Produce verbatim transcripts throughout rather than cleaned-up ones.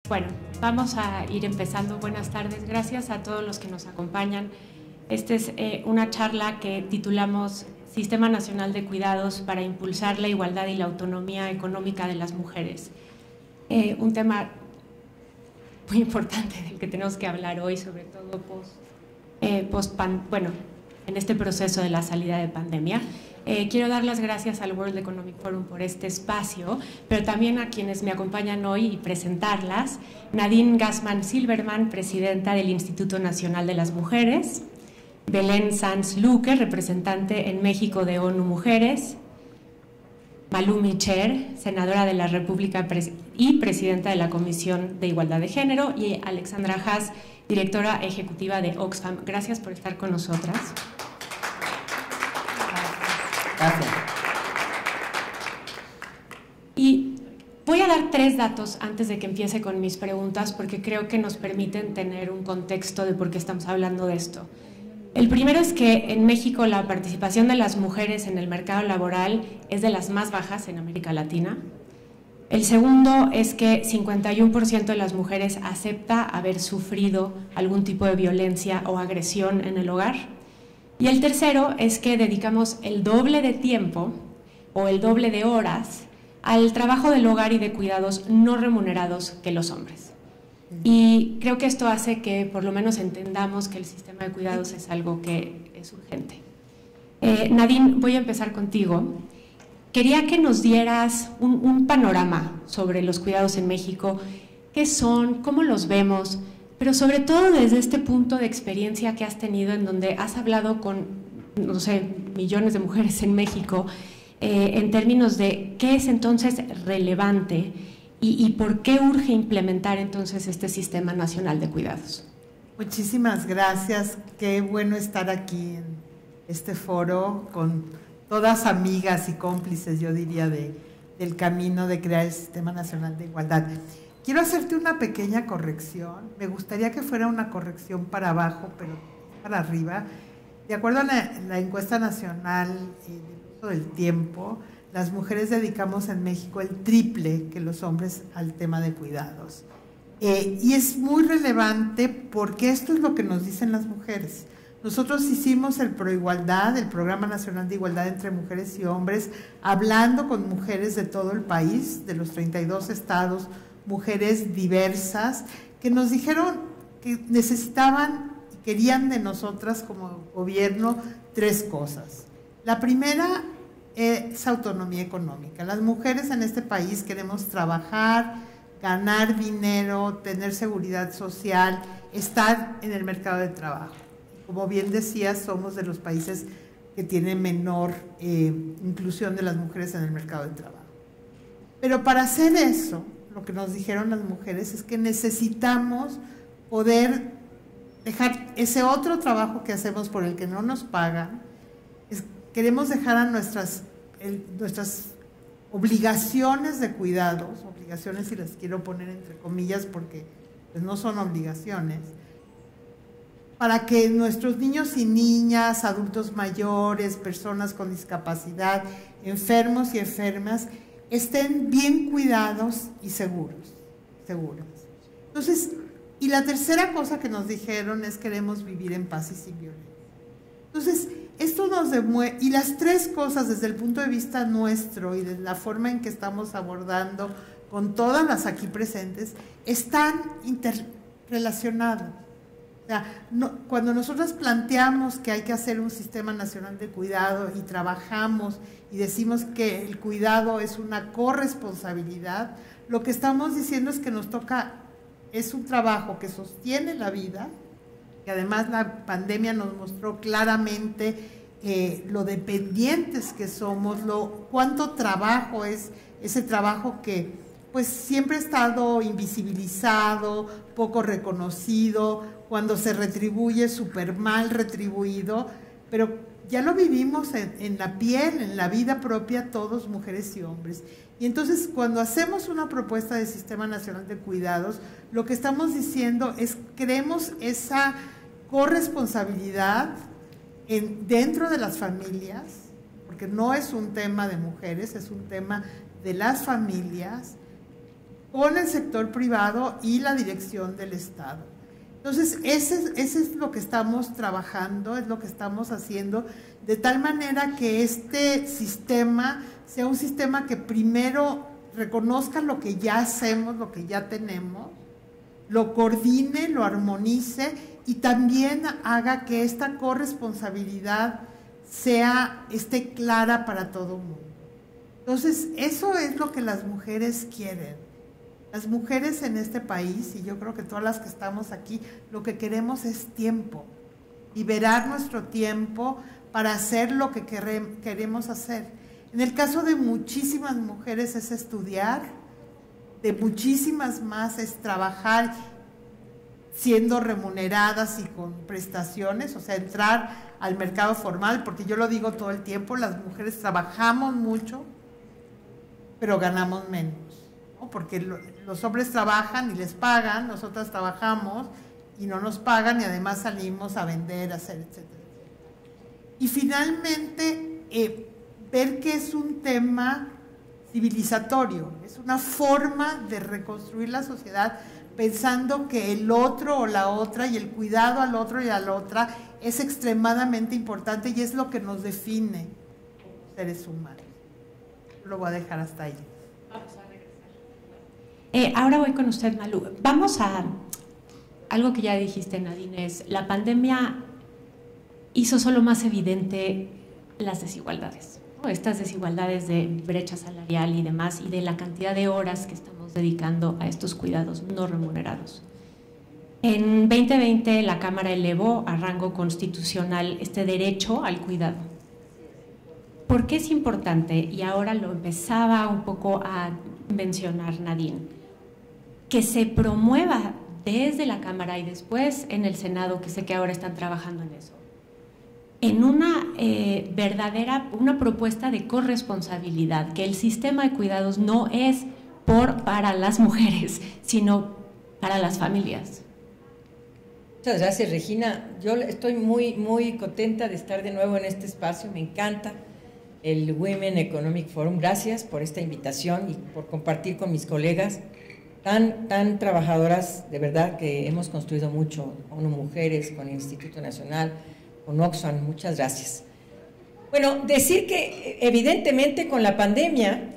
Bueno, vamos a ir empezando. Buenas tardes, gracias a todos los que nos acompañan. Esta es eh, una charla que titulamos Sistema Nacional de Cuidados para impulsar la igualdad y la autonomía económica de las mujeres. Eh, un tema muy importante del que tenemos que hablar hoy, sobre todo post, eh, post pan, bueno, en este proceso de la salida de pandemia. Eh, quiero dar las gracias al World Economic Forum por este espacio, pero también a quienes me acompañan hoy y presentarlas. Nadine Gassman Silberman, presidenta del Instituto Nacional de las Mujeres. Belén Sanz Luque, representante en México de ONU Mujeres. Malú Micher, senadora de la República y presidenta de la Comisión de Igualdad de Género. Y Alexandra Haas, directora ejecutiva de Oxfam. Gracias por estar con nosotras. Gracias. Y voy a dar tres datos antes de que empiece con mis preguntas, porque creo que nos permiten tener un contexto de por qué estamos hablando de esto. El primero es que en México la participación de las mujeres en el mercado laboral es de las más bajas en América Latina. El segundo es que cincuenta y uno por ciento de las mujeres acepta haber sufrido algún tipo de violencia o agresión en el hogar. Y el tercero es que dedicamos el doble de tiempo o el doble de horas al trabajo del hogar y de cuidados no remunerados que los hombres. Y creo que esto hace que por lo menos entendamos que el sistema de cuidados es algo que es urgente. Eh, Nadine, voy a empezar contigo. Quería que nos dieras un, un panorama sobre los cuidados en México, qué son, cómo los vemos, pero sobre todo desde este punto de experiencia que has tenido, en donde has hablado con, no sé, millones de mujeres en México, eh, en términos de qué es entonces relevante y, y por qué urge implementar entonces este Sistema Nacional de Cuidados. Muchísimas gracias, qué bueno estar aquí en este foro con todas amigas y cómplices, yo diría, de, del camino de crear el Sistema Nacional de Igualdad. Quiero hacerte una pequeña corrección. Me gustaría que fuera una corrección para abajo, pero para arriba. De acuerdo a la, la encuesta nacional eh, del uso del tiempo, las mujeres dedicamos en México el triple que los hombres al tema de cuidados. Eh, y es muy relevante porque esto es lo que nos dicen las mujeres. Nosotros hicimos el Proigualdad, el Programa Nacional de Igualdad entre Mujeres y Hombres, hablando con mujeres de todo el país, de los treinta y dos estados, mujeres diversas, que nos dijeron que necesitaban y querían de nosotras como gobierno tres cosas. La primera es autonomía económica. Las mujeres en este país queremos trabajar, ganar dinero, tener seguridad social, estar en el mercado de trabajo. Como bien decías, somos de los países que tienen menor eh, inclusión de las mujeres en el mercado de trabajo. Pero para hacer eso, lo que nos dijeron las mujeres es que necesitamos poder dejar ese otro trabajo que hacemos por el que no nos pagan. Es, queremos dejar a nuestras, el, nuestras obligaciones de cuidados, obligaciones si las quiero poner entre comillas porque pues, no son obligaciones, para que nuestros niños y niñas, adultos mayores, personas con discapacidad, enfermos y enfermas, estén bien cuidados y seguros, seguros. Entonces, y la tercera cosa que nos dijeron es queremos vivir en paz y sin violencia. Entonces, esto nos demuestra, y las tres cosas desde el punto de vista nuestro y de la forma en que estamos abordando con todas las aquí presentes, están interrelacionadas. O sea, no, cuando nosotros planteamos que hay que hacer un sistema nacional de cuidado y trabajamos y decimos que el cuidado es una corresponsabilidad, lo que estamos diciendo es que nos toca, es un trabajo que sostiene la vida, que además la pandemia nos mostró claramente eh, lo dependientes que somos, lo, cuánto trabajo es ese trabajo que pues siempre ha estado invisibilizado, poco reconocido, cuando se retribuye súper mal retribuido, pero ya lo vivimos en, en la piel, en la vida propia, todos, mujeres y hombres. Y entonces, cuando hacemos una propuesta de Sistema Nacional de Cuidados, lo que estamos diciendo es queremos esa corresponsabilidad en, dentro de las familias, porque no es un tema de mujeres, es un tema de las familias, con el sector privado y la dirección del Estado. Entonces, ese, ese es lo que estamos trabajando, es lo que estamos haciendo, de tal manera que este sistema sea un sistema que primero reconozca lo que ya hacemos, lo que ya tenemos, lo coordine, lo armonice y también haga que esta corresponsabilidad sea, esté clara para todo el mundo. Entonces, eso es lo que las mujeres quieren. Las mujeres en este país, y yo creo que todas las que estamos aquí, lo que queremos es tiempo, liberar nuestro tiempo para hacer lo que queremos hacer. En el caso de muchísimas mujeres es estudiar, de muchísimas más es trabajar siendo remuneradas y con prestaciones, o sea, entrar al mercado formal, porque yo lo digo todo el tiempo, las mujeres trabajamos mucho, pero ganamos menos, ¿no? Porque lo, los hombres trabajan y les pagan, nosotras trabajamos y no nos pagan y además salimos a vender, a hacer, etcétera. Y finalmente, eh, ver que es un tema civilizatorio, es una forma de reconstruir la sociedad pensando que el otro o la otra y el cuidado al otro y a la otra es extremadamente importante y es lo que nos define como seres humanos. Lo voy a dejar hasta ahí. Vamos a regresar. Eh, ahora voy con usted, Malú. Vamos a algo que ya dijiste, Nadine, es la pandemia hizo solo más evidente las desigualdades, ¿no? Estas desigualdades de brecha salarial y demás, y de la cantidad de horas que estamos dedicando a estos cuidados no remunerados. En veinte veinte la Cámara elevó a rango constitucional este derecho al cuidado. ¿Por qué es importante? Y ahora lo empezaba un poco a mencionar Nadine, que se promueva desde la Cámara y después en el Senado, que sé que ahora están trabajando en eso, en una eh, verdadera, una propuesta de corresponsabilidad, que el sistema de cuidados no es por, para las mujeres, sino para las familias. Muchas gracias, Regina. Yo estoy muy, muy contenta de estar de nuevo en este espacio, me encanta el Women Economic Forum. Gracias por esta invitación y por compartir con mis colegas tan, tan trabajadoras, de verdad que hemos construido mucho, con mujeres, con el Instituto Nacional, con Oxfam. Muchas gracias. Bueno, decir que evidentemente con la pandemia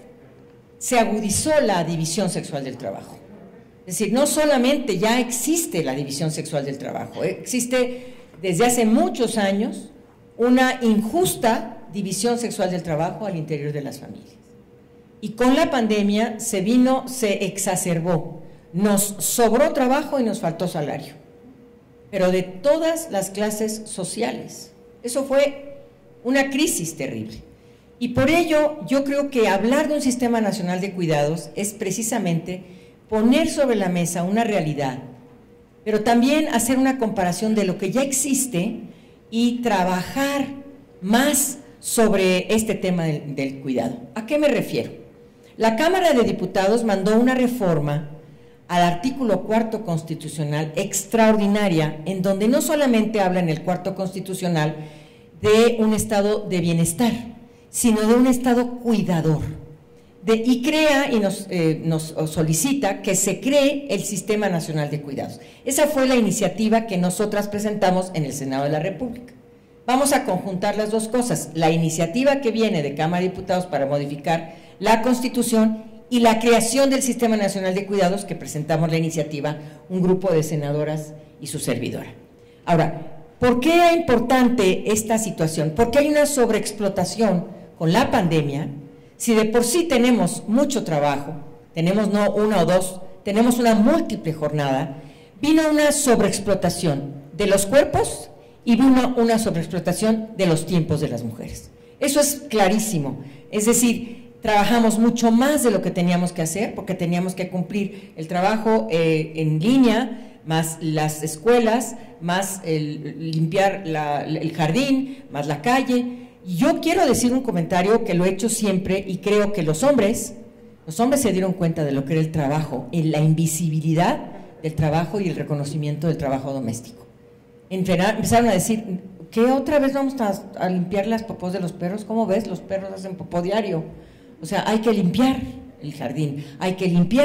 se agudizó la división sexual del trabajo. Es decir, no solamente ya existe la división sexual del trabajo, existe desde hace muchos años una injusta división sexual del trabajo al interior de las familias. Y con la pandemia se vino, se exacerbó, nos sobró trabajo y nos faltó salario, pero de todas las clases sociales. Eso fue una crisis terrible. Y por ello yo creo que hablar de un sistema nacional de cuidados es precisamente poner sobre la mesa una realidad, pero también hacer una comparación de lo que ya existe y trabajar más sobre este tema del, del cuidado. ¿A qué me refiero? La Cámara de Diputados mandó una reforma al artículo cuarto constitucional extraordinaria, en donde no solamente habla en el cuarto constitucional de un estado de bienestar, sino de un estado cuidador. De, y crea y nos, eh, nos solicita que se cree el Sistema Nacional de Cuidados. Esa fue la iniciativa que nosotras presentamos en el Senado de la República. Vamos a conjuntar las dos cosas, la iniciativa que viene de Cámara de Diputados para modificar la Constitución y la creación del Sistema Nacional de Cuidados, que presentamos la iniciativa un grupo de senadoras y su servidora. Ahora, ¿por qué es importante esta situación? Porque hay una sobreexplotación con la pandemia. Si de por sí tenemos mucho trabajo, tenemos no una o dos, tenemos una múltiple jornada, vino una sobreexplotación de los cuerpos y vino una sobreexplotación de los tiempos de las mujeres. Eso es clarísimo. Es decir, trabajamos mucho más de lo que teníamos que hacer, porque teníamos que cumplir el trabajo eh, en línea, más las escuelas, más el limpiar la, el jardín, más la calle. Yo quiero decir un comentario que lo he hecho siempre y creo que los hombres, los hombres se dieron cuenta de lo que era el trabajo, en la invisibilidad del trabajo y el reconocimiento del trabajo doméstico. Empezaron a decir, ¿qué otra vez vamos a, a limpiar las popós de los perros? ¿Cómo ves? Los perros hacen popó diario. O sea, hay que limpiar el jardín, hay que limpiar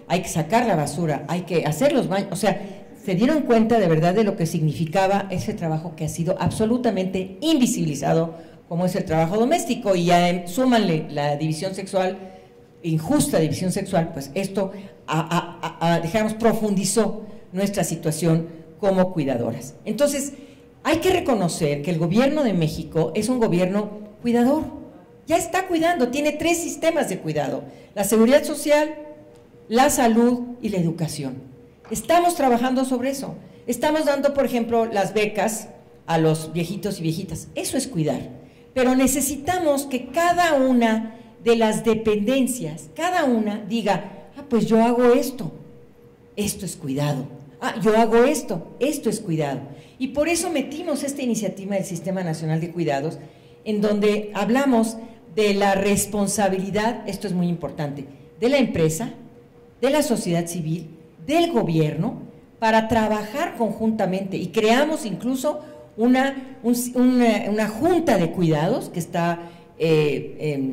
hay que sacar la basura, hay que hacer los baños, o sea, se dieron cuenta de verdad de lo que significaba ese trabajo que ha sido absolutamente invisibilizado, como es el trabajo doméstico, y ya súmanle la división sexual, injusta división sexual, pues esto, a, a, a, a, digamos, profundizó nuestra situación como cuidadoras. Entonces, hay que reconocer que el gobierno de México es un gobierno cuidador, ya está cuidando, tiene tres sistemas de cuidado: la seguridad social, la salud y la educación. Estamos trabajando sobre eso, estamos dando, por ejemplo, las becas a los viejitos y viejitas, eso es cuidar, pero necesitamos que cada una de las dependencias, cada una diga, ah, pues yo hago esto, esto es cuidado, ah, yo hago esto, esto es cuidado, y por eso metimos esta iniciativa del Sistema Nacional de Cuidados, en donde hablamos de la responsabilidad, esto es muy importante, de la empresa, de la sociedad civil, del gobierno, para trabajar conjuntamente, y creamos incluso una, un, una, una junta de cuidados que está eh, eh,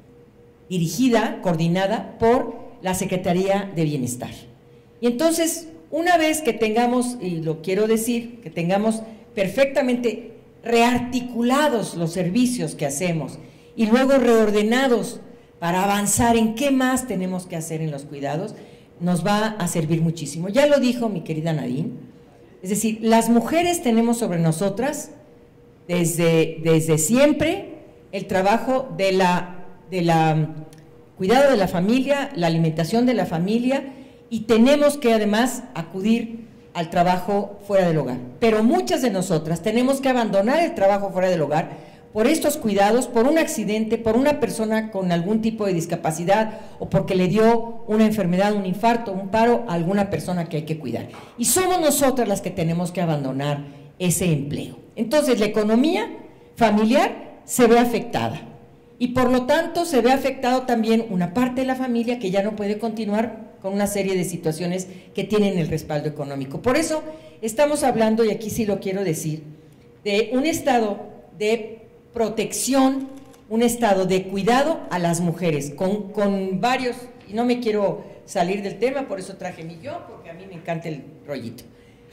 dirigida, coordinada por la Secretaría de Bienestar. Y entonces, una vez que tengamos, y lo quiero decir, que tengamos perfectamente rearticulados los servicios que hacemos y luego reordenados para avanzar en qué más tenemos que hacer en los cuidados, nos va a servir muchísimo. Ya lo dijo mi querida Nadine, es decir, las mujeres tenemos sobre nosotras desde, desde siempre el trabajo de la, de la cuidado de la familia, la alimentación de la familia, y tenemos que además acudir al trabajo fuera del hogar. Pero muchas de nosotras tenemos que abandonar el trabajo fuera del hogar por estos cuidados, por un accidente, por una persona con algún tipo de discapacidad o porque le dio una enfermedad, un infarto, un paro a alguna persona que hay que cuidar. Y somos nosotras las que tenemos que abandonar ese empleo. Entonces, la economía familiar se ve afectada y por lo tanto se ve afectado también una parte de la familia que ya no puede continuar con una serie de situaciones que tienen el respaldo económico. Por eso estamos hablando, y aquí sí lo quiero decir, de un estado de protección, un estado de cuidado a las mujeres, con, con varios, y no me quiero salir del tema, por eso traje mi yo, porque a mí me encanta el rollito.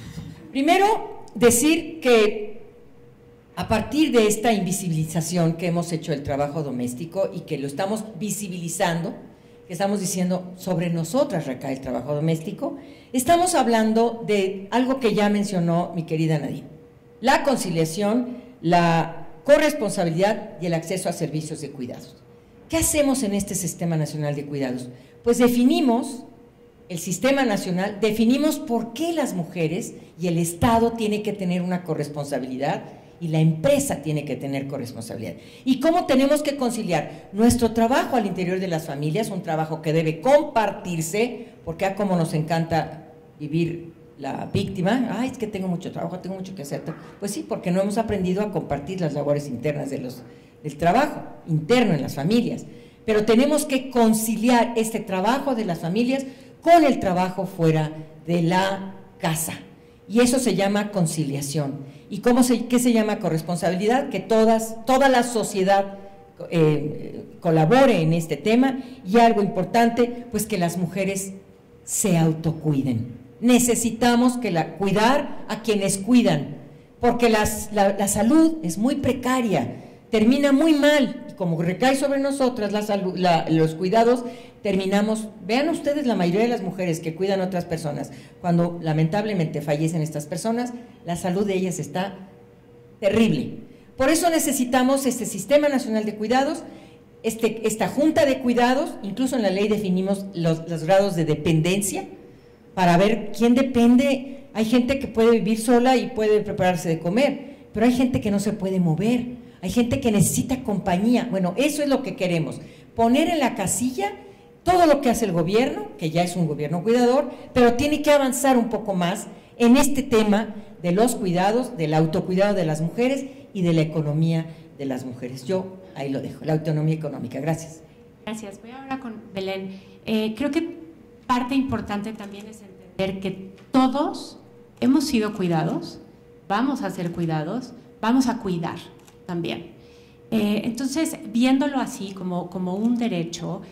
Primero, decir que a partir de esta invisibilización que hemos hecho del trabajo doméstico y que lo estamos visibilizando, que estamos diciendo sobre nosotras recae el trabajo doméstico, estamos hablando de algo que ya mencionó mi querida Nadine: la conciliación, la corresponsabilidad y el acceso a servicios de cuidados. ¿Qué hacemos en este Sistema Nacional de Cuidados? Pues definimos, el Sistema Nacional, definimos por qué las mujeres y el Estado tiene que tener una corresponsabilidad y la empresa tiene que tener corresponsabilidad. Y cómo tenemos que conciliar nuestro trabajo al interior de las familias, un trabajo que debe compartirse, porque a como nos encanta vivir la víctima, ay, es que tengo mucho trabajo, tengo mucho que hacer. Pues sí, porque no hemos aprendido a compartir las labores internas de los, del trabajo interno en las familias. Pero tenemos que conciliar este trabajo de las familias con el trabajo fuera de la casa. Y eso se llama conciliación. ¿Y cómo se, qué se llama corresponsabilidad? Que todas, toda la sociedad eh, colabore en este tema. Y algo importante, pues que las mujeres se autocuiden. Necesitamos que la, cuidar a quienes cuidan, porque las, la, la salud es muy precaria, termina muy mal, y como recae sobre nosotras la salud, la, los cuidados, terminamos, vean ustedes la mayoría de las mujeres que cuidan a otras personas, cuando lamentablemente fallecen estas personas, la salud de ellas está terrible. Por eso necesitamos este Sistema Nacional de Cuidados, este, esta Junta de Cuidados, incluso en la ley definimos los, los grados de dependencia, para ver quién depende. Hay gente que puede vivir sola y puede prepararse de comer, pero hay gente que no se puede mover, hay gente que necesita compañía. Bueno, eso es lo que queremos, poner en la casilla todo lo que hace el gobierno, que ya es un gobierno cuidador, pero tiene que avanzar un poco más en este tema de los cuidados, del autocuidado de las mujeres y de la economía de las mujeres. Yo ahí lo dejo, la autonomía económica. Gracias. Gracias. Voy ahora con Belén. Eh, creo que parte importante también es entender que todos hemos sido cuidados, vamos a ser cuidados, vamos a cuidar también. Eh, entonces, viéndolo así como, como un derecho,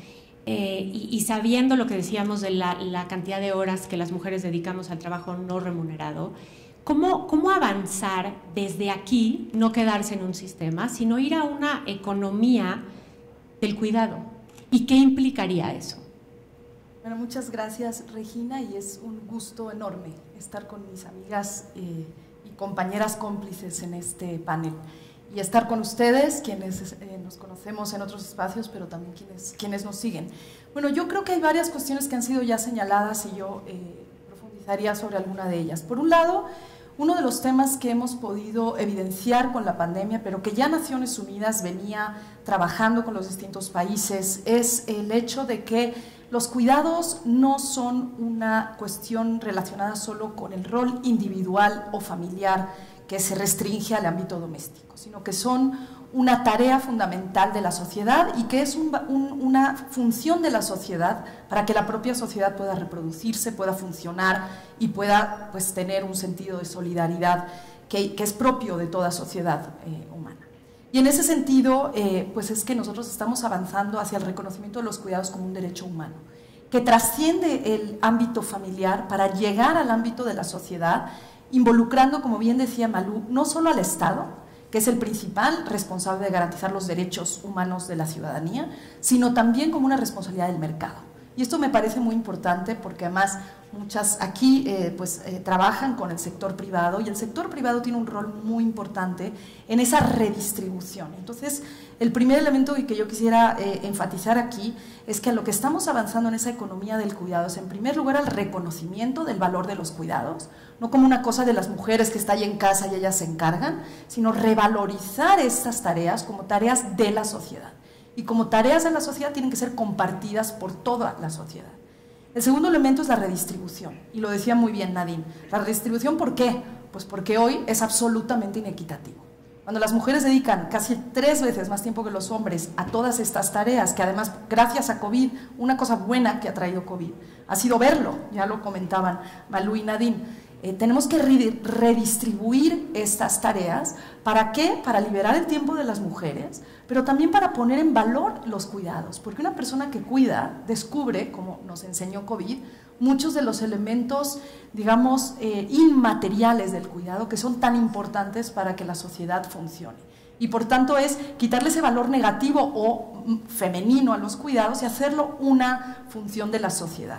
eh, y, y sabiendo lo que decíamos de la, la cantidad de horas que las mujeres dedicamos al trabajo no remunerado, ¿cómo, cómo avanzar desde aquí, no quedarse en un sistema, sino ir a una economía del cuidado? ¿Y qué implicaría eso? Bueno, muchas gracias, Regina, y es un gusto enorme estar con mis amigas eh, y compañeras cómplices en este panel. Y estar con ustedes, quienes eh, nos conocemos en otros espacios, pero también quienes, quienes nos siguen. Bueno, yo creo que hay varias cuestiones que han sido ya señaladas y yo eh, profundizaría sobre alguna de ellas. Por un lado, uno de los temas que hemos podido evidenciar con la pandemia, pero que ya Naciones Unidas venía trabajando con los distintos países, es el hecho de que los cuidados no son una cuestión relacionada solo con el rol individual o familiar que se restringe al ámbito doméstico, sino que son una tarea fundamental de la sociedad y que es un, un, una función de la sociedad para que la propia sociedad pueda reproducirse, pueda funcionar y pueda, pues, tener un sentido de solidaridad que, que es propio de toda sociedad eh, humana. Y en ese sentido, eh, pues es que nosotros estamos avanzando hacia el reconocimiento de los cuidados como un derecho humano, que trasciende el ámbito familiar para llegar al ámbito de la sociedad, involucrando, como bien decía Malú, no solo al Estado, que es el principal responsable de garantizar los derechos humanos de la ciudadanía, sino también como una responsabilidad del mercado. Y esto me parece muy importante porque además muchas aquí eh, pues, eh, trabajan con el sector privado y el sector privado tiene un rol muy importante en esa redistribución. Entonces, el primer elemento que yo quisiera eh, enfatizar aquí es que a lo que estamos avanzando en esa economía del cuidado es, en primer lugar, el reconocimiento del valor de los cuidados, no como una cosa de las mujeres que está ahí en casa y ellas se encargan, sino revalorizar estas tareas como tareas de la sociedad. Y como tareas de la sociedad tienen que ser compartidas por toda la sociedad. El segundo elemento es la redistribución, y lo decía muy bien Nadine. La redistribución, ¿por qué? Pues porque hoy es absolutamente inequitativo. Cuando las mujeres dedican casi tres veces más tiempo que los hombres a todas estas tareas, que además, gracias a COVID, una cosa buena que ha traído COVID ha sido verlo, ya lo comentaban Malú y Nadine. Eh, tenemos que redistribuir estas tareas. ¿Para qué? Para liberar el tiempo de las mujeres, pero también para poner en valor los cuidados, porque una persona que cuida descubre, como nos enseñó COVID, muchos de los elementos, digamos, eh, inmateriales del cuidado que son tan importantes para que la sociedad funcione. Y por tanto es quitarle ese valor negativo o femenino a los cuidados y hacerlo una función de la sociedad.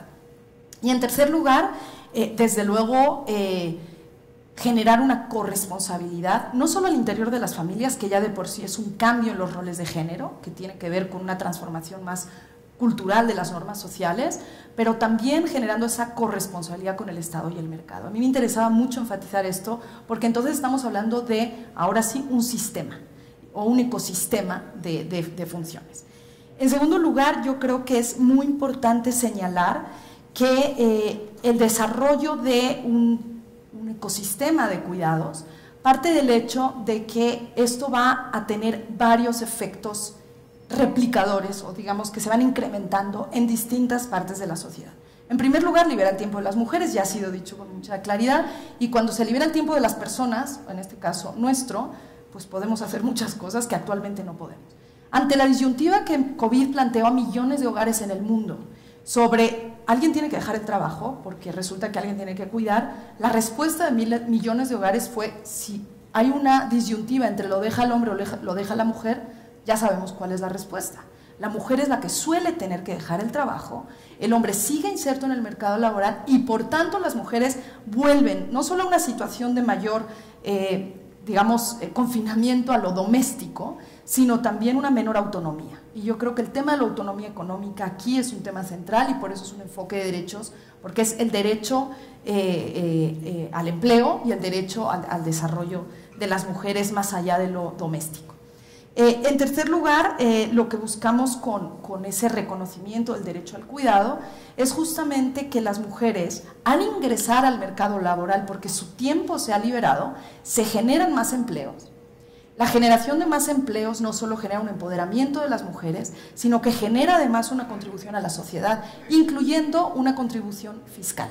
Y en tercer lugar, eh, desde luego, eh, generar una corresponsabilidad, no solo al interior de las familias, que ya de por sí es un cambio en los roles de género, que tiene que ver con una transformación más cultural de las normas sociales, pero también generando esa corresponsabilidad con el Estado y el mercado. A mí me interesaba mucho enfatizar esto, porque entonces estamos hablando de, ahora sí, un sistema o un ecosistema de, de, de funciones. En segundo lugar, yo creo que es muy importante señalar que eh, el desarrollo de un un ecosistema de cuidados parte del hecho de que esto va a tener varios efectos replicadores, o digamos que se van incrementando en distintas partes de la sociedad. En primer lugar, libera el tiempo de las mujeres, ya ha sido dicho con mucha claridad, y cuando se libera el tiempo de las personas, en este caso nuestro, pues podemos hacer muchas cosas que actualmente no podemos. Ante la disyuntiva que COVID planteó a millones de hogares en el mundo sobre alguien tiene que dejar el trabajo porque resulta que alguien tiene que cuidar, la respuesta de mil, millones de hogares fue: si hay una disyuntiva entre lo deja el hombre o lo deja la mujer, ya sabemos cuál es la respuesta. La mujer es la que suele tener que dejar el trabajo, el hombre sigue inserto en el mercado laboral y por tanto las mujeres vuelven no solo a una situación de mayor, eh, digamos, eh, confinamiento a lo doméstico, sino también una menor autonomía. Y yo creo que el tema de la autonomía económica aquí es un tema central y por eso es un enfoque de derechos, porque es el derecho eh, eh, eh, al empleo y el derecho al, al desarrollo de las mujeres más allá de lo doméstico. Eh, en tercer lugar, eh, lo que buscamos con, con ese reconocimiento del derecho al cuidado es justamente que las mujeres, al ingresar al mercado laboral porque su tiempo se ha liberado, se generan más empleos. La generación de más empleos no solo genera un empoderamiento de las mujeres, sino que genera además una contribución a la sociedad, incluyendo una contribución fiscal.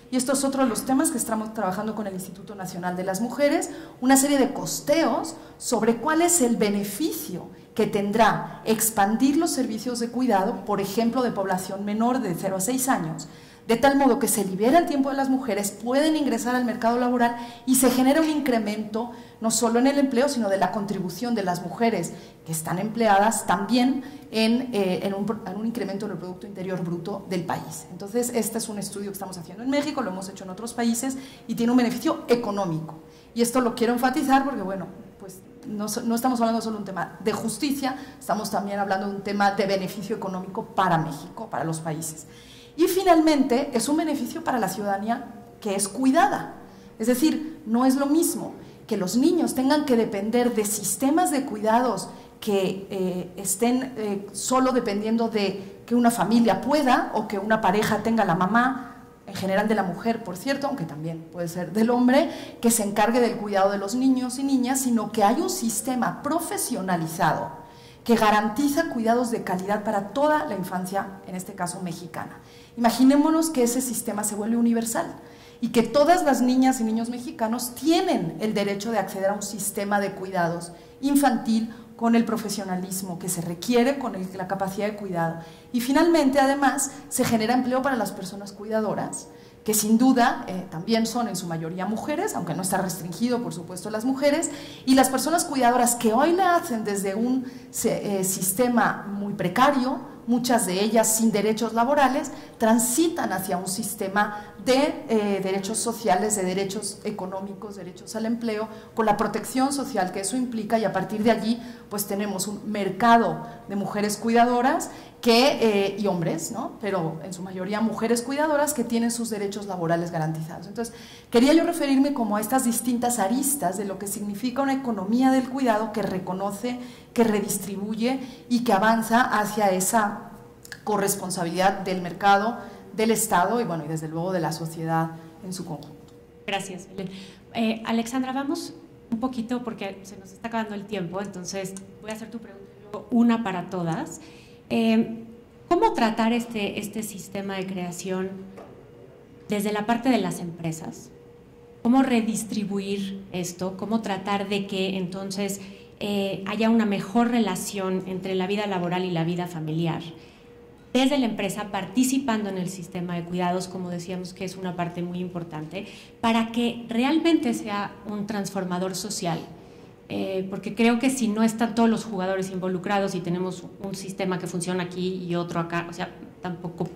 y esto es otro de los temas que estamos trabajando con el Instituto Nacional de las Mujeres, una serie de costeos sobre cuál es el beneficio que tendrá expandir los servicios de cuidado, por ejemplo, de población menor de cero a seis años, de tal modo que se libera el tiempo de las mujeres, pueden ingresar al mercado laboral y se genera un incremento no solo en el empleo, sino de la contribución de las mujeres que están empleadas también en, eh, en, un, en un incremento del Producto Interior Bruto del país. Entonces, este es un estudio que estamos haciendo en México, lo hemos hecho en otros países y tiene un beneficio económico. Y esto lo quiero enfatizar porque, bueno, pues no, no estamos hablando solo de un tema de justicia, estamos también hablando de un tema de beneficio económico para México, para los países. Y finalmente, es un beneficio para la ciudadanía que es cuidada. Es decir, no es lo mismo que los niños tengan que depender de sistemas de cuidados que eh, estén eh, solo dependiendo de que una familia pueda o que una pareja tenga la mamá, en general de la mujer, por cierto, aunque también puede ser del hombre, que se encargue del cuidado de los niños y niñas, sino que hay un sistema profesionalizado que garantiza cuidados de calidad para toda la infancia, en este caso mexicana. Imaginémonos que ese sistema se vuelve universal y que todas las niñas y niños mexicanos tienen el derecho de acceder a un sistema de cuidados infantil con el profesionalismo que se requiere, con el, la capacidad de cuidado. Y finalmente, además, se genera empleo para las personas cuidadoras, que sin duda eh, también son en su mayoría mujeres, aunque no está restringido, por supuesto, a las mujeres, y las personas cuidadoras que hoy le hacen desde un eh, sistema muy precario, muchas de ellas sin derechos laborales, transitan hacia un sistema de eh, derechos sociales, de derechos económicos, derechos al empleo, con la protección social que eso implica, y a partir de allí pues tenemos un mercado de mujeres cuidadoras que, eh, y hombres, ¿no? Pero en su mayoría mujeres cuidadoras que tienen sus derechos laborales garantizados. Entonces, quería yo referirme como a estas distintas aristas de lo que significa una economía del cuidado que reconoce, que redistribuye y que avanza hacia esa corresponsabilidad del mercado, del Estado y, bueno, y desde luego de la sociedad en su conjunto. Gracias, Belén. Eh, Alexandra, vamos un poquito porque se nos está acabando el tiempo, entonces voy a hacer tu pregunta luego una para todas. Eh, ¿Cómo tratar este, este sistema de creación desde la parte de las empresas? ¿Cómo redistribuir esto? ¿Cómo tratar de que entonces eh, haya una mejor relación entre la vida laboral y la vida familiar? Desde la empresa, participando en el sistema de cuidados, como decíamos que es una parte muy importante, para que realmente sea un transformador social. Eh, porque creo que si no están todos los jugadores involucrados y tenemos un sistema que funciona aquí y otro acá, o sea, tampoco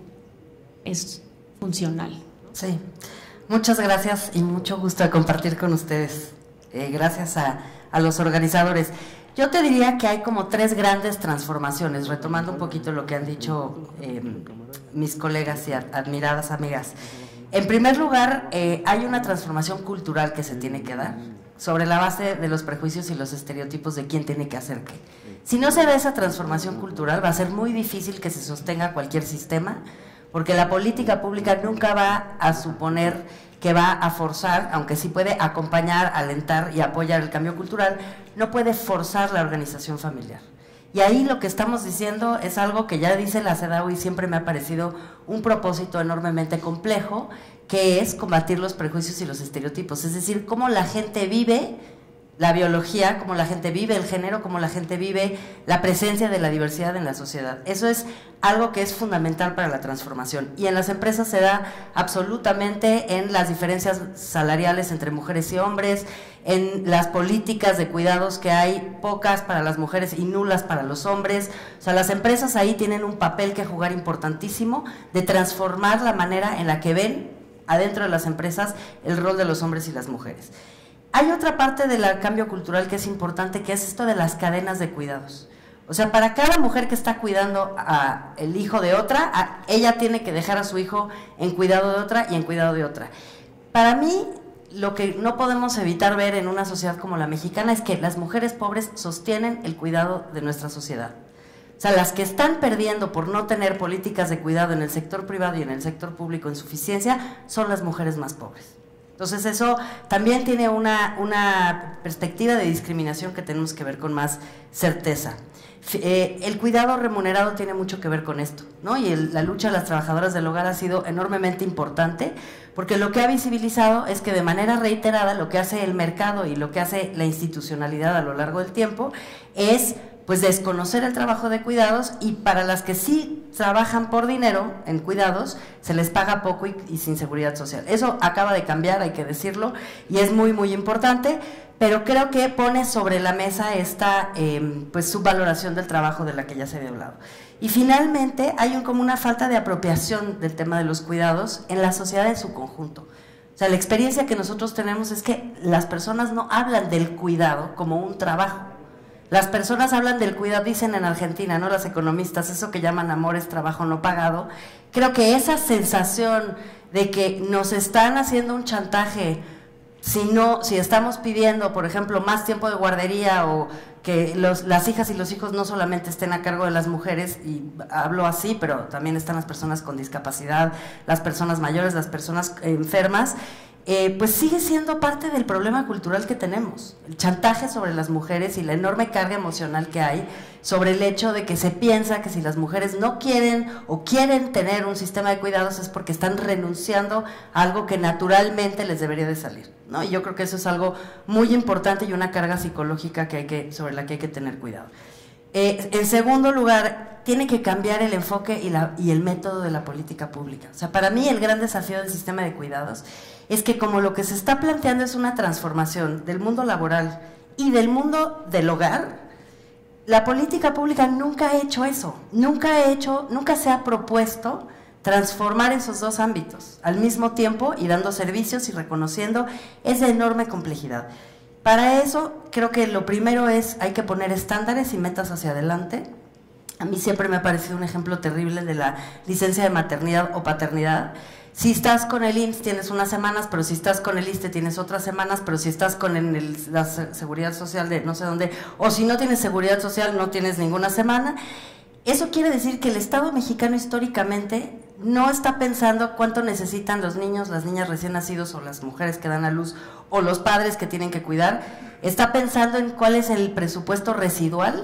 es funcional. Sí, muchas gracias y mucho gusto de compartir con ustedes. Eh, gracias a, a los organizadores. Yo te diría que hay como tres grandes transformaciones, retomando un poquito lo que han dicho eh, mis colegas y admiradas amigas. En primer lugar, eh, hay una transformación cultural que se tiene que dar sobre la base de los prejuicios y los estereotipos de quién tiene que hacer qué. Si no se da esa transformación cultural, va a ser muy difícil que se sostenga cualquier sistema, porque la política pública nunca va a suponer que va a forzar, aunque sí puede acompañar, alentar y apoyar el cambio cultural, no puede forzar la organización familiar. Y ahí lo que estamos diciendo es algo que ya dice la CEDAW y siempre me ha parecido un propósito enormemente complejo, que es combatir los prejuicios y los estereotipos, es decir, cómo la gente vive la biología, cómo la gente vive el género, cómo la gente vive la presencia de la diversidad en la sociedad. Eso es algo que es fundamental para la transformación. Y en las empresas se da absolutamente en las diferencias salariales entre mujeres y hombres, en las políticas de cuidados que hay pocas para las mujeres y nulas para los hombres. O sea, las empresas ahí tienen un papel que jugar importantísimo de transformar la manera en la que ven adentro de las empresas el rol de los hombres y las mujeres. Hay otra parte del cambio cultural que es importante, que es esto de las cadenas de cuidados. O sea, para cada mujer que está cuidando al hijo de otra, a, ella tiene que dejar a su hijo en cuidado de otra y en cuidado de otra. Para mí, lo que no podemos evitar ver en una sociedad como la mexicana es que las mujeres pobres sostienen el cuidado de nuestra sociedad. O sea, las que están perdiendo por no tener políticas de cuidado en el sector privado y en el sector público en suficiencia son las mujeres más pobres. Entonces eso también tiene una, una perspectiva de discriminación que tenemos que ver con más certeza. Eh, el cuidado remunerado tiene mucho que ver con esto, ¿no? Y el, la lucha de las trabajadoras del hogar ha sido enormemente importante, porque lo que ha visibilizado es que de manera reiterada lo que hace el mercado y lo que hace la institucionalidad a lo largo del tiempo es pues desconocer el trabajo de cuidados, y para las que sí trabajan por dinero en cuidados se les paga poco y, y sin seguridad social. Eso acaba de cambiar, hay que decirlo, y es muy muy importante, pero creo que pone sobre la mesa esta eh, pues subvaloración del trabajo de la que ya se había hablado. Y finalmente hay un, como una falta de apropiación del tema de los cuidados en la sociedad en su conjunto. O sea, la experiencia que nosotros tenemos es que las personas no hablan del cuidado como un trabajo. Las personas hablan del cuidado, dicen en Argentina, ¿no? Las economistas, eso que llaman amor es trabajo no pagado. Creo que esa sensación de que nos están haciendo un chantaje, si no, si estamos pidiendo, por ejemplo, más tiempo de guardería, o que los, las hijas y los hijos no solamente estén a cargo de las mujeres, y hablo así, pero también están las personas con discapacidad, las personas mayores, las personas enfermas, Eh, pues sigue siendo parte del problema cultural que tenemos, el chantaje sobre las mujeres y la enorme carga emocional que hay sobre el hecho de que se piensa que si las mujeres no quieren o quieren tener un sistema de cuidados es porque están renunciando a algo que naturalmente les debería de salir, ¿no? Y yo creo que eso es algo muy importante y una carga psicológica que hay que, sobre la que hay que tener cuidado. Eh, en segundo lugar, tiene que cambiar el enfoque y, la, y el método de la política pública. O sea, para mí el gran desafío del sistema de cuidados es que como lo que se está planteando es una transformación del mundo laboral y del mundo del hogar, la política pública nunca ha hecho eso, nunca ha hecho, nunca se ha propuesto transformar esos dos ámbitos al mismo tiempo y dando servicios y reconociendo esa enorme complejidad. Para eso creo que lo primero es, hay que poner estándares y metas hacia adelante. A mí siempre me ha parecido un ejemplo terrible de la licencia de maternidad o paternidad. Si estás con el I M S S tienes unas semanas, pero si estás con el I S S S T E tienes otras semanas, pero si estás con el, la seguridad social de no sé dónde, o si no tienes seguridad social no tienes ninguna semana. Eso quiere decir que el Estado mexicano históricamente no está pensando cuánto necesitan los niños, las niñas recién nacidos, o las mujeres que dan a luz, o los padres que tienen que cuidar. Está pensando en cuál es el presupuesto residual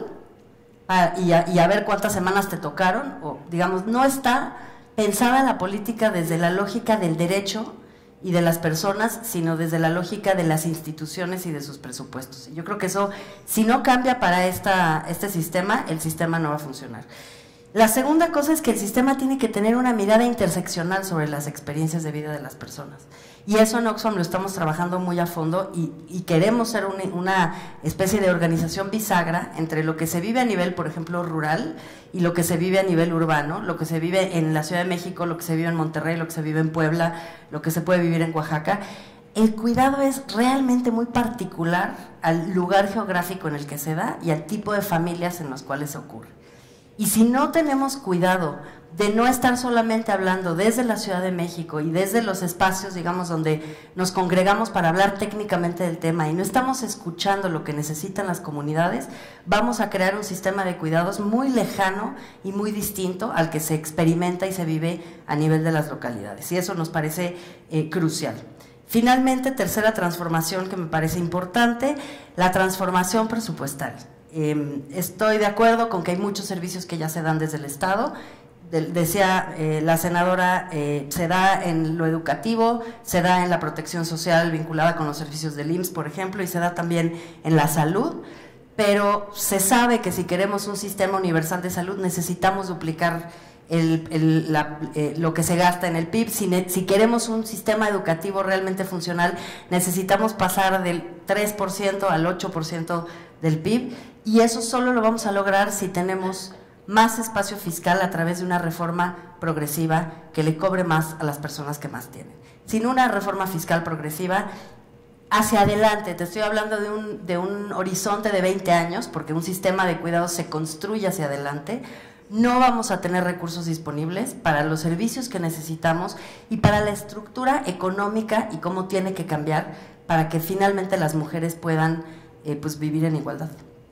a, y, a, y a ver cuántas semanas te tocaron, o digamos, no está pensada la política desde la lógica del derecho y de las personas, sino desde la lógica de las instituciones y de sus presupuestos. Yo creo que eso, si no cambia para esta, este sistema, el sistema no va a funcionar. La segunda cosa es que el sistema tiene que tener una mirada interseccional sobre las experiencias de vida de las personas. Y eso en Oxfam lo estamos trabajando muy a fondo, y, y queremos ser una, una especie de organización bisagra entre lo que se vive a nivel, por ejemplo, rural, y lo que se vive a nivel urbano, lo que se vive en la Ciudad de México, lo que se vive en Monterrey, lo que se vive en Puebla, lo que se puede vivir en Oaxaca. El cuidado es realmente muy particular al lugar geográfico en el que se da y al tipo de familias en las cuales se ocurre. Y si no tenemos cuidado de no estar solamente hablando desde la Ciudad de México y desde los espacios, digamos, donde nos congregamos para hablar técnicamente del tema, y no estamos escuchando lo que necesitan las comunidades, vamos a crear un sistema de cuidados muy lejano y muy distinto al que se experimenta y se vive a nivel de las localidades, y eso nos parece eh, crucial. Finalmente, tercera transformación que me parece importante, la transformación presupuestal. Eh, estoy de acuerdo con que hay muchos servicios que ya se dan desde el Estado. De, decía eh, la senadora, eh, se da en lo educativo, se da en la protección social vinculada con los servicios del I M S S, por ejemplo, y se da también en la salud, pero se sabe que si queremos un sistema universal de salud necesitamos duplicar el, el, la, eh, lo que se gasta en el P I B. Si, ne, si queremos un sistema educativo realmente funcional, necesitamos pasar del tres por ciento al ocho por ciento del P I B, y eso solo lo vamos a lograr si tenemos más espacio fiscal a través de una reforma progresiva que le cobre más a las personas que más tienen. Sin una reforma fiscal progresiva, hacia adelante, te estoy hablando de un, de un horizonte de veinte años, porque un sistema de cuidados se construye hacia adelante, no vamos a tener recursos disponibles para los servicios que necesitamos y para la estructura económica y cómo tiene que cambiar para que finalmente las mujeres puedan eh, pues vivir en igualdad.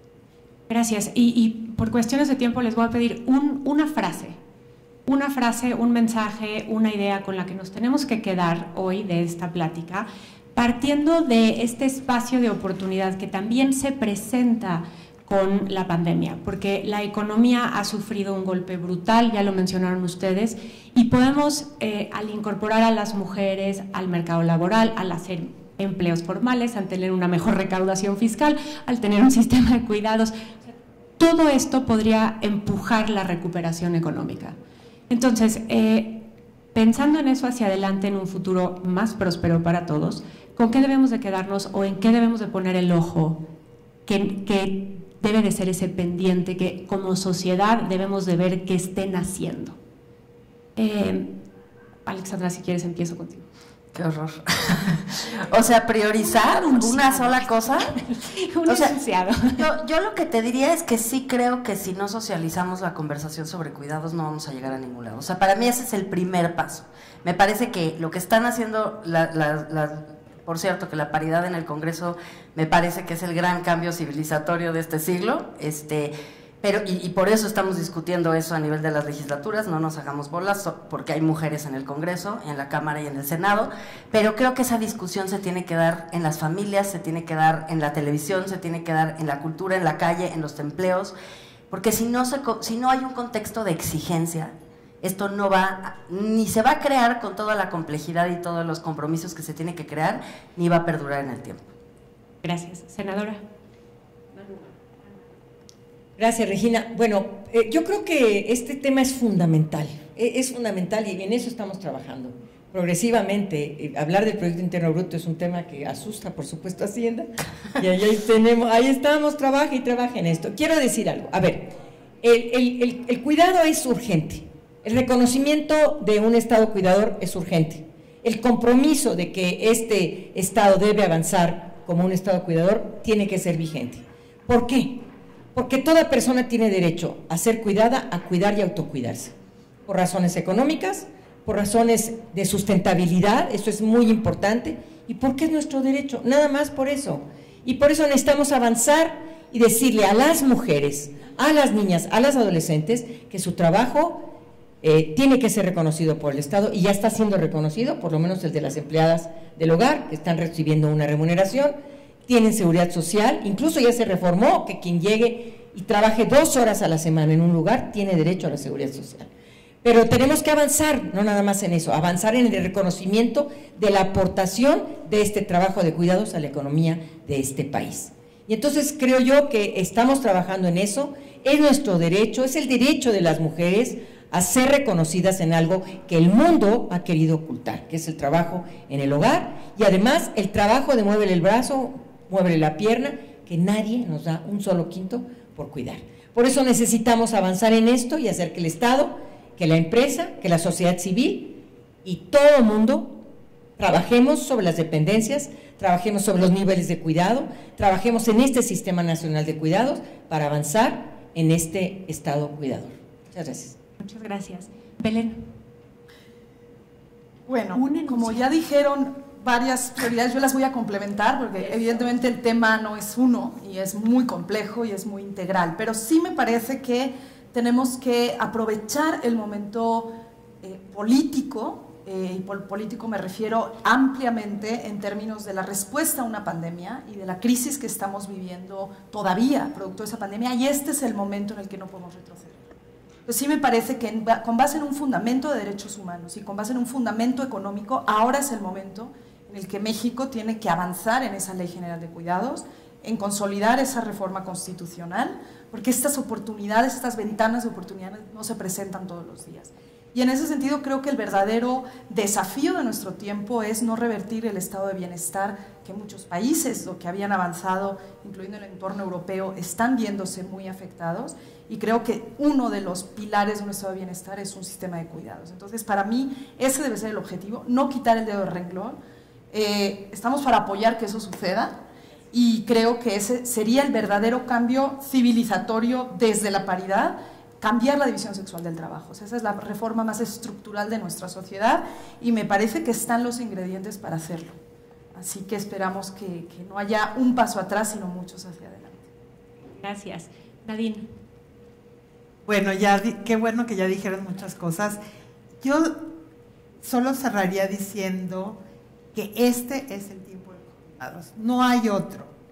Gracias. Y, y por cuestiones de tiempo les voy a pedir un, una frase, una frase, un mensaje, una idea con la que nos tenemos que quedar hoy de esta plática, partiendo de este espacio de oportunidad que también se presenta con la pandemia, porque la economía ha sufrido un golpe brutal, ya lo mencionaron ustedes, y podemos, eh, al incorporar a las mujeres al mercado laboral, al hacer empleos formales, al tener una mejor recaudación fiscal, al tener un sistema de cuidados, todo esto podría empujar la recuperación económica. Entonces, eh, pensando en eso hacia adelante, en un futuro más próspero para todos, ¿con qué debemos de quedarnos o en qué debemos de poner el ojo que, que debe de ser ese pendiente que como sociedad debemos de ver que estén haciendo? Eh, Alexandra, si quieres empiezo contigo. Qué horror. O sea, priorizar una sola cosa. Un o sea, enunciado. Yo, yo lo que te diría es que sí creo que si no socializamos la conversación sobre cuidados no vamos a llegar a ningún lado. O sea, para mí ese es el primer paso. Me parece que lo que están haciendo, la, la, la, por cierto, que la paridad en el Congreso me parece que es el gran cambio civilizatorio de este siglo, este... Pero, y, y por eso estamos discutiendo eso a nivel de las legislaturas, no nos hagamos bolas, porque hay mujeres en el Congreso, en la Cámara y en el Senado, pero creo que esa discusión se tiene que dar en las familias, se tiene que dar en la televisión, se tiene que dar en la cultura, en la calle, en los empleos, porque si no, se, si no hay un contexto de exigencia, esto no va, ni se va a crear con toda la complejidad y todos los compromisos que se tiene que crear, ni va a perdurar en el tiempo. Gracias. Senadora. Gracias, Regina. Bueno, eh, yo creo que este tema es fundamental, eh, es fundamental y en eso estamos trabajando. Progresivamente, eh, hablar del Producto Interno Bruto es un tema que asusta, por supuesto, a Hacienda, y ahí, ahí, tenemos, ahí estamos, trabaja y trabaja en esto. Quiero decir algo, a ver, el, el, el, el cuidado es urgente, el reconocimiento de un Estado cuidador es urgente, el compromiso de que este Estado debe avanzar como un Estado cuidador tiene que ser vigente. ¿Por qué? Porque toda persona tiene derecho a ser cuidada, a cuidar y autocuidarse, por razones económicas, por razones de sustentabilidad, eso es muy importante, y porque es nuestro derecho, nada más por eso. Y por eso necesitamos avanzar y decirle a las mujeres, a las niñas, a las adolescentes, que su trabajo eh, tiene que ser reconocido por el Estado, y ya está siendo reconocido, por lo menos el de las empleadas del hogar, que están recibiendo una remuneración, tienen seguridad social, incluso ya se reformó que quien llegue y trabaje dos horas a la semana en un lugar tiene derecho a la seguridad social. Pero tenemos que avanzar, no nada más en eso, avanzar en el reconocimiento de la aportación de este trabajo de cuidados a la economía de este país. Y entonces creo yo que estamos trabajando en eso, es nuestro derecho, es el derecho de las mujeres a ser reconocidas en algo que el mundo ha querido ocultar, que es el trabajo en el hogar, y además el trabajo de muévele el brazo, muévele la pierna, que nadie nos da un solo quinto por cuidar. Por eso necesitamos avanzar en esto y hacer que el Estado, que la empresa, que la sociedad civil y todo el mundo trabajemos sobre las dependencias, trabajemos sobre los niveles de cuidado, trabajemos en este Sistema Nacional de Cuidados para avanzar en este Estado cuidador. Muchas gracias. Muchas gracias. Belén. Bueno, como ya dijeron varias prioridades, yo las voy a complementar porque evidentemente el tema no es uno y es muy complejo y es muy integral, pero sí me parece que tenemos que aprovechar el momento eh, político, eh, y por político me refiero ampliamente en términos de la respuesta a una pandemia y de la crisis que estamos viviendo todavía producto de esa pandemia, y este es el momento en el que no podemos retroceder. Pues sí me parece que en, con base en un fundamento de derechos humanos y con base en un fundamento económico, ahora es el momento en el que México tiene que avanzar en esa Ley General de Cuidados, en consolidar esa reforma constitucional, porque estas oportunidades, estas ventanas de oportunidades no se presentan todos los días. Y en ese sentido creo que el verdadero desafío de nuestro tiempo es no revertir el estado de bienestar que muchos países, lo que habían avanzado, incluyendo el entorno europeo, están viéndose muy afectados, y creo que uno de los pilares de un estado de bienestar es un sistema de cuidados. Entonces, para mí, ese debe ser el objetivo, no quitar el dedo del renglón. Eh, estamos para apoyar que eso suceda, y creo que ese sería el verdadero cambio civilizatorio desde la paridad, cambiar la división sexual del trabajo. O sea, esa es la reforma más estructural de nuestra sociedad, y me parece que están los ingredientes para hacerlo. Así que esperamos que, que no haya un paso atrás, sino muchos hacia adelante. Gracias. Nadine. Bueno, ya qué bueno que ya dijeron muchas cosas. Yo solo cerraría diciendo que este es el tiempo de los cuidados, no hay otro.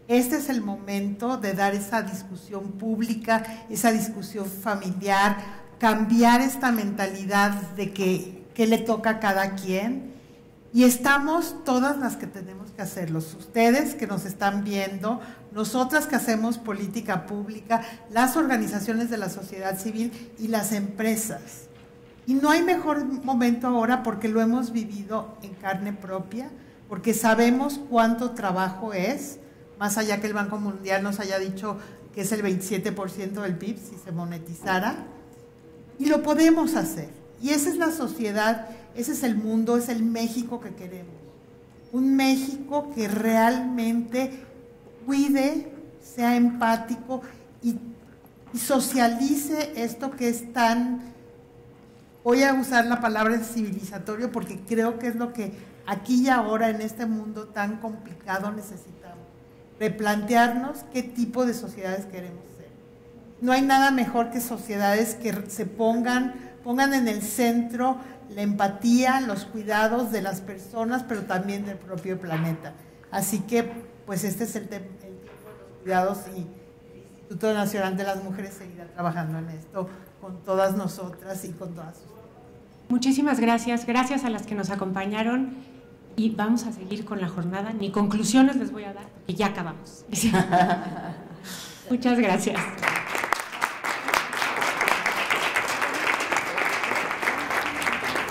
Este es el momento de dar esa discusión pública, esa discusión familiar, cambiar esta mentalidad de que, que le toca a cada quien. Y estamos todas las que tenemos que hacerlo, ustedes que nos están viendo, nosotras que hacemos política pública, las organizaciones de la sociedad civil y las empresas. Y no hay mejor momento ahora porque lo hemos vivido en carne propia, porque sabemos cuánto trabajo es, más allá que el Banco Mundial nos haya dicho que es el veintisiete por ciento del P I B si se monetizara, y lo podemos hacer. Y esa es la sociedad, ese es el mundo, es el México que queremos. Un México que realmente cuide, sea empático y, y socialice esto que es tan, voy a usar la palabra civilizatorio porque creo que es lo que aquí y ahora en este mundo tan complicado necesitamos. Replantearnos qué tipo de sociedades queremos ser. No hay nada mejor que sociedades que se pongan, pongan en el centro la empatía, los cuidados de las personas, pero también del propio planeta. Así que, pues este es el, tema, el tiempo de los cuidados y el Instituto Nacional de las Mujeres seguirá trabajando en esto con todas nosotras y con todas ustedes. Muchísimas gracias, gracias a las que nos acompañaron y vamos a seguir con la jornada. Ni conclusiones les voy a dar, porque ya acabamos. Muchas gracias.